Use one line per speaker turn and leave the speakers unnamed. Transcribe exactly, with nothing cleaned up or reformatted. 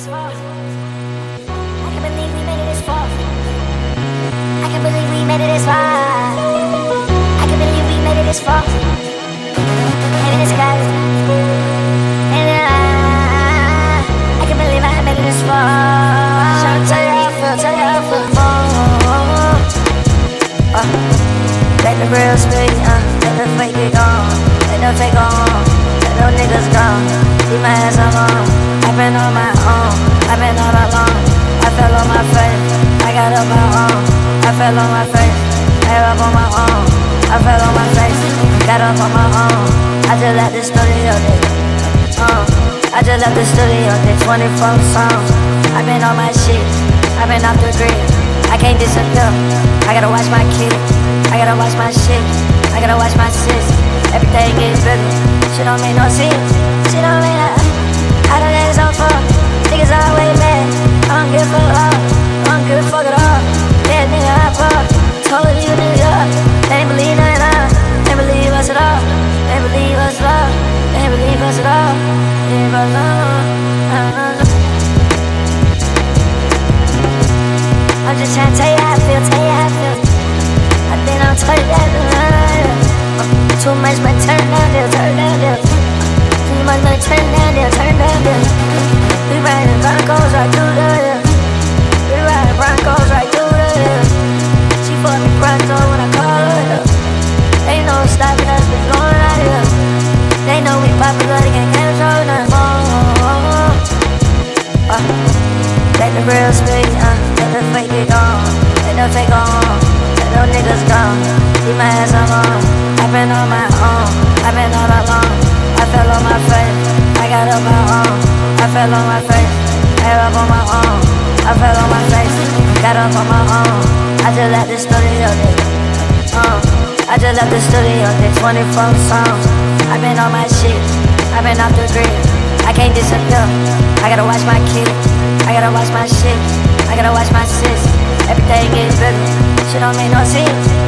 this far. I can't believe we made it this far. I can't believe we made it this far. I can't believe we made it this far. Maybe this guy. And I, I can't believe I made it this far. Tryna tell you how I feel, tell you how I feel. Oh, uh, let the real speak, uh, let the fake get gone. Let the fake go on, let them niggas gone. Leave my ass alone, I've been on my own. I've been all alone, I fell on my face. I got up my own, I fell on my face. I got up on my own, I fell on my face. Got up on my own, I just left the studio, uh, I just left the studio, did twenty-four songs. I've been on my shit, I've been off the grid. I can't disappear, I gotta watch my kid. I gotta watch my shit, I gotta watch my sis. Everything gets bigger, shit don't make no sense. Shit don't make no, I don't get so far. Niggas always mad, I don't give a fuck at all. I don't give a fuck at all. Yeah, nigga, I fuck. Told you niggas, they ain't believe nothing at all. They ain't believe us at all. They ain't believe us at all. They ain't believe us at all. They ain't believe us at all. I'm just trying to tell you how I feel, tell you how I feel. I think I'm turning down the line. Too much money, turn down there, turn down there. Too much money, turn down there, turn down there. We riding Broncos right through the hill. We riding Broncos right through the hill. She fuck me pronto when I call her here. They know it's stopping us, we going out here. They know we popular, they can't control nothing. Oh, uh, let the real speak, uh, let the fake get gone. Let the fake go on, let them niggas gone. Leave my ass alone, I've been on my own. I've been all alone, I fell on my face. I got up my own, I fell on my face. I got up on my own, I fell on my face. Got up on my own, I just left the studio, uh, I just left the studio, did twenty-four songs. I've been on my shit, I've been off the grid. I can't disappear, I gotta watch my kid. I gotta watch my shit, I gotta watch my sis. Everything gets bigger, shit don't make no sense.